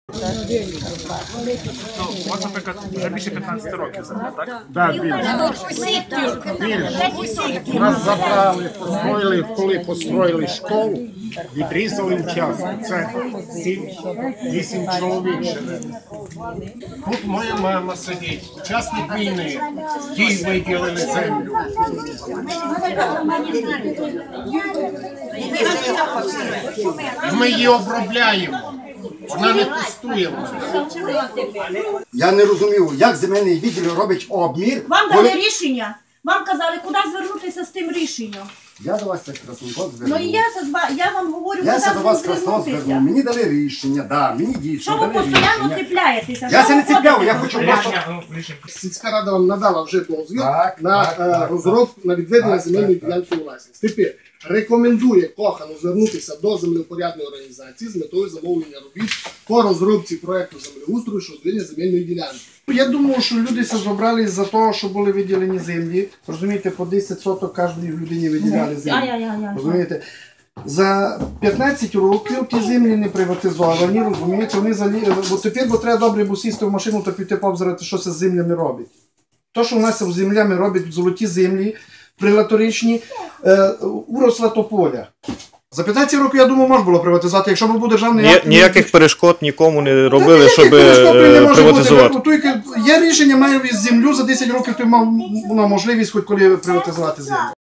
У вас, наприклад, вже більше 15 років земля, так? Так, більше. Нас забрали, построїли, коли построїли школу, відрізали участок. Це 7-8 чоловік живе. Тут моя мама сидить, учасник війни, їй виділили землю. І ми її обробляємо. Вона не пустує. Я не розумію, як земельний відділ робить обмір. Вам дали рішення. Вам казали, куди звернутися з тим рішенням. Я до вас як Красненко Ну звернув. і я вам говорю, Я куди до вас Красненко звернув. звернутися. Мені дали рішення, да, мені Що дійсно ви дали постійно рішення. цепляєтеся? Я Що це не ви цепляв, ходите? я хочу просто... Сільська рада вам надала вже дозвіл Так, на так, розробку, на відведення так, земельної так, ділянки у власність. Тепер рекомендує Кохану звернутися до землевпорядної організації з метою замовлення робіт по розробці проекту землеустрою щодо відведення земельної ділянки. Я думаю, що люди це зібрали за те, що були виділені землі. Розумієте, по 10 соток кожній людині виділяли землі. Розумієте? За 15 років ті землі не приватизовані, розумієте, вони бо тепер треба добре сісти в машину та піти пообзирати, що це з землями робить. То, що у нас з землями роблять золоті землі, прилаторичні, уросла тополя. За 15 років, я думаю, можна було приватизувати, якщо б був державний акт. Ніяких перешкод нікому не робили, Та щоб ніяких перешкод не може приватизувати. бути. Є рішення, має землю, за 10 років ти мав можливість хоч коли приватизувати землю.